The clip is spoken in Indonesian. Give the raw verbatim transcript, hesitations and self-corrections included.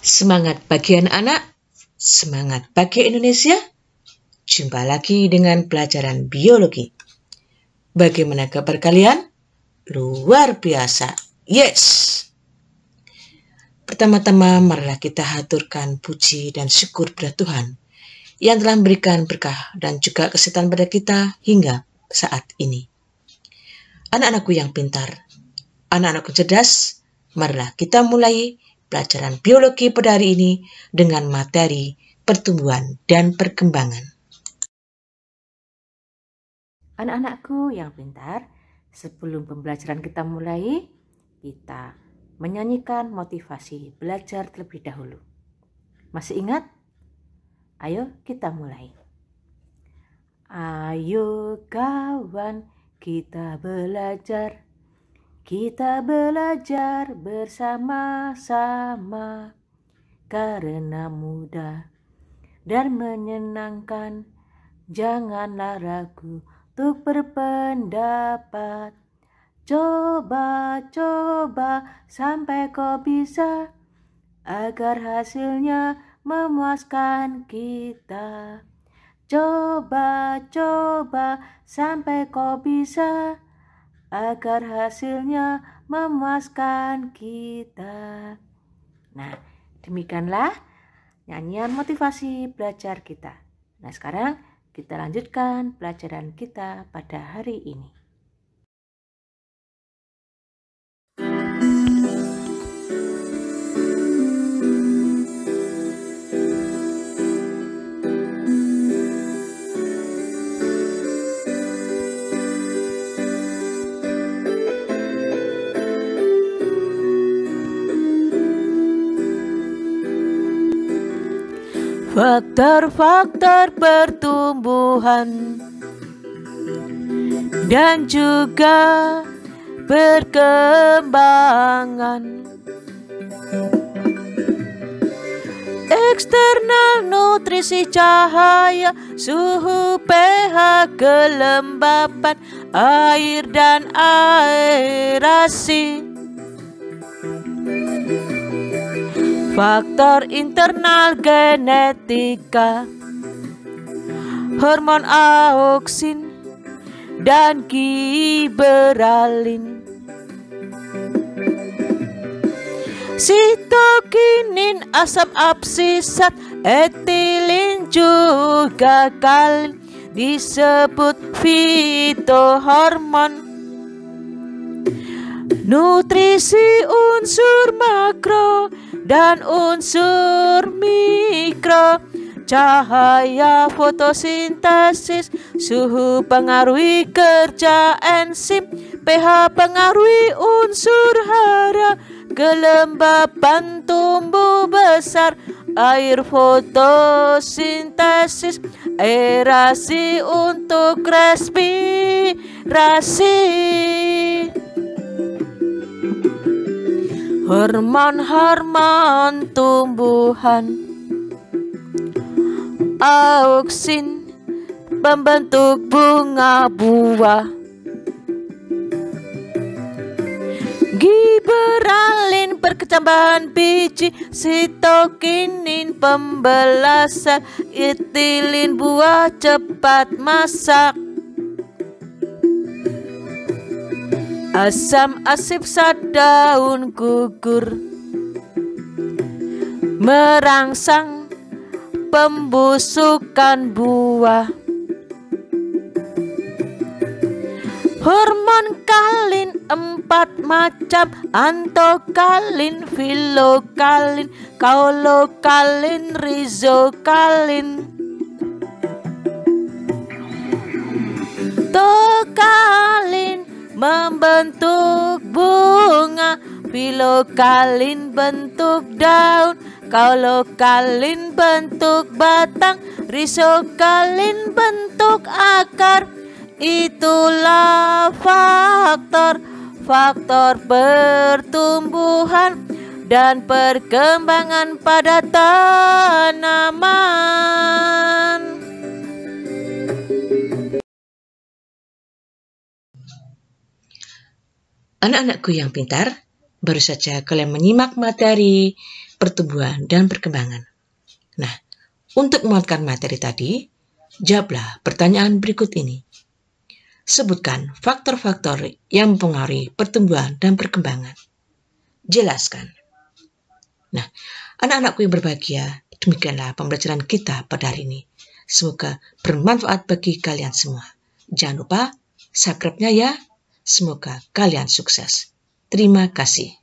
Semangat pagi anak-anak, semangat pagi Indonesia. Jumpa lagi dengan pelajaran biologi. Bagaimana kabar kalian? Luar biasa. Yes! Pertama-tama marilah kita haturkan puji dan syukur pada Tuhan yang telah memberikan berkah dan juga kesehatan pada kita hingga saat ini. Anak-anakku yang pintar, anak-anakku cerdas, marilah kita mulai pelajaran biologi pada hari ini dengan materi pertumbuhan dan perkembangan. Anak-anakku yang pintar, sebelum pembelajaran kita mulai, kita menyanyikan motivasi belajar terlebih dahulu. Masih ingat? Ayo kita mulai. Ayo kawan, kita belajar. Kita belajar bersama-sama karena mudah dan menyenangkan. Janganlah ragu untuk berpendapat. Coba-coba sampai kau bisa agar hasilnya memuaskan kita. Coba-coba sampai kau bisa agar hasilnya memuaskan kita. Nah, demikianlah nyanyian motivasi belajar kita. Nah, sekarang kita lanjutkan pelajaran kita pada hari ini. Faktor-faktor pertumbuhan dan juga perkembangan. Eksternal nutrisi cahaya, suhu pH, kelembapan air dan aerasi. Faktor internal genetika, hormon auksin dan giberalin. Sitokinin, asam absisat, etilin juga kalin disebut fitohormon. Nutrisi unsur makro dan unsur mikro, cahaya fotosintesis, suhu pengaruhi kerja enzim, pH pengaruhi unsur hara, kelembapan tumbuh besar, air fotosintesis, aerasi untuk respirasi. Hormon-hormon tumbuhan, auksin pembentuk bunga buah, giberalin perkecambahan biji, sitokinin pembelasan, etilin buah cepat masak. Asam asifsat daun gugur merangsang pembusukan buah. Hormon kalin empat macam, antokalin, filokalin, kaulokalin, rizokalin. Tokalin membentuk bunga, filokalin bentuk daun, kaulokalin bentuk batang, rizokalin bentuk akar. Itulah faktor faktor pertumbuhan dan perkembangan pada tanaman. Anak-anakku yang pintar, Baru saja kalian menyimak materi pertumbuhan dan perkembangan. Nah, untuk memuatkan materi tadi, jawablah pertanyaan berikut ini. Sebutkan faktor-faktor yang mempengaruhi pertumbuhan dan perkembangan. Jelaskan. Nah, anak-anakku yang berbahagia, demikianlah pembelajaran kita pada hari ini. Semoga bermanfaat bagi kalian semua. Jangan lupa subscribe-nya ya. Semoga kalian sukses. Terima kasih.